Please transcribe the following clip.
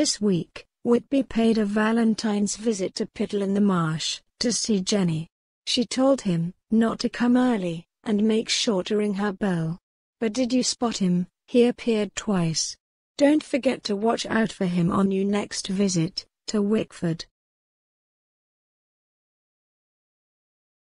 This week, Whitby paid a Valentine's visit to Pittle in the Marsh, to see Jenny. She told him not to come early, and make sure to ring her bell. But did you spot him? He appeared twice. Don't forget to watch out for him on your next visit to Wickford.